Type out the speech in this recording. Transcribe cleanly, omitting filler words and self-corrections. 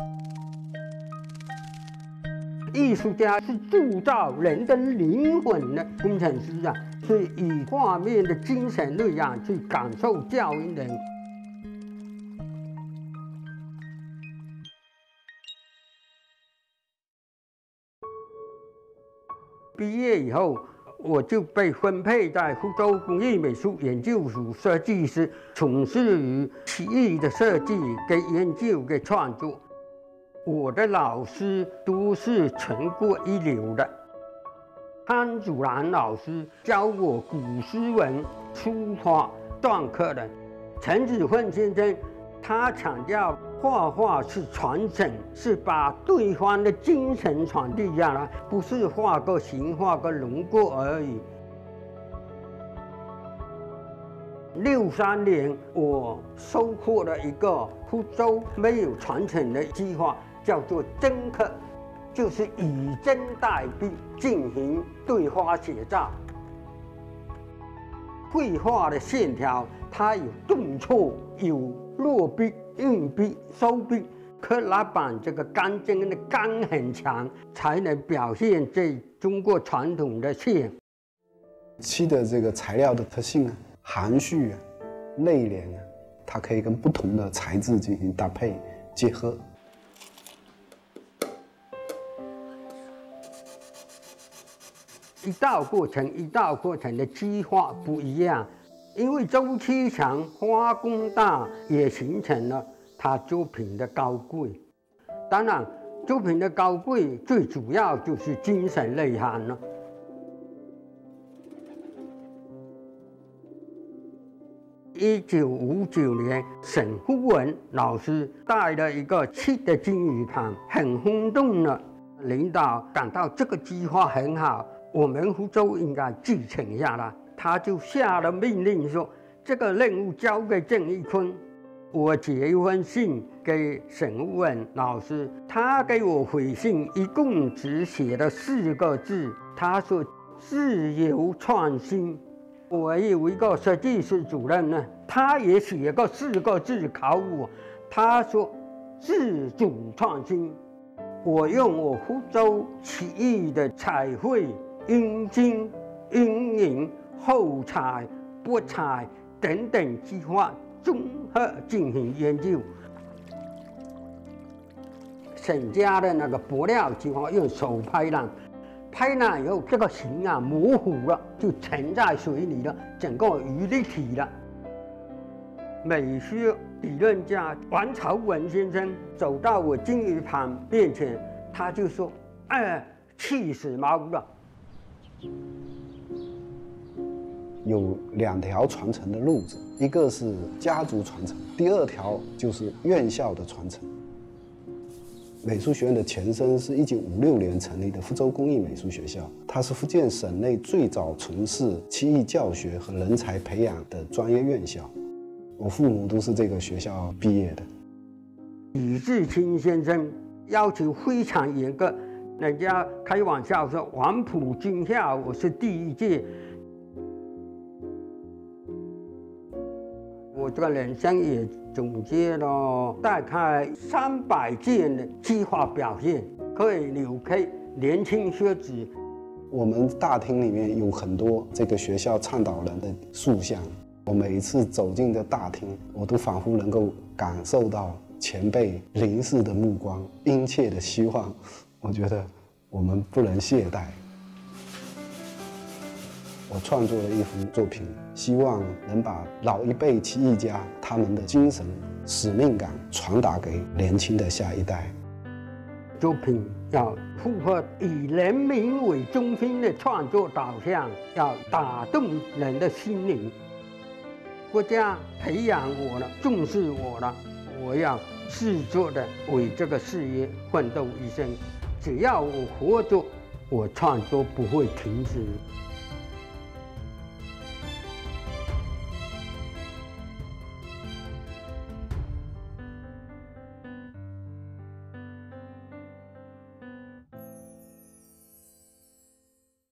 艺术家是铸造人的灵魂的工程师啊，是以画面的精神力量去感受教育人。毕业以后，我就被分配在福州工艺美术研究所设计师，从事于漆艺的设计、跟研究、跟创作。我的老师都是全国一流的。潘祖兰老师教我古诗文、书法、篆刻的。陈子奋先生他强调画画是传承，是把对方的精神传递下来，不是画个形、画个轮廓而已。63年，我收获了一个福州没有传承的计划。叫做真刻，就是以真代笔进行对花写照。绘画的线条，它有顿挫，有落笔、硬笔、收笔，刻拉板这个钢筋的钢很强，才能表现这中国传统的线。 漆的这个材料的特性啊，含蓄啊、内敛啊，它可以跟不同的材质进行搭配结合。一道过程的激化不一样，因为周期长、花工大，也形成了他作品的高贵。当然，作品的高贵最主要就是精神内涵了。1959年，沈富文老师带了一个漆的金鱼盘，很轰动了。领导感到这个计划很好。我们福州应该继承下来，他就下了命令说：“这个任务交给郑义坤。”我写一封信给沈富文老师，他给我回信，一共只写了4个字，他说：“自由创新。”我有一个设计师主任呢，他也写个4个字考我，他说：“自主创新。”我用我福州漆艺的彩绘、阴金、阴影、后彩、薄彩等等计划综合进行研究。沈家的那个薄料计划用手拍烂，拍烂以后这个形啊模糊了，就沉在水里了，整个鱼立体了。美学理论家王朝文先生走到我金鱼盘面前，他就说：“哎，气死毛了！”有2条传承的路子，一个是家族传承，第2条就是院校的传承。美术学院的前身是1956年成立的福州工艺美术学校，它是福建省内最早从事漆艺教学和人才培养的专业院校。我父母都是这个学校毕业的。李志清先生要求非常严格，人家开玩笑说黄埔军校我是第1届。我这个人生也总结了大概300件的计划表现，可以留给年轻学子。我们大厅里面有很多这个学校倡导人的塑像，我每一次走进这大厅，我都仿佛能够感受到前辈凝视的目光、殷切的希望。我觉得我们不能懈怠。我创作了一幅作品，希望能把老一辈漆艺家他们的精神、使命感传达给年轻的下一代。作品要符合以人民为中心的创作导向，要打动人的心灵。国家培养我了，重视我了，我要自作的为这个事业奋斗一生。只要我活着，我创作不会停止。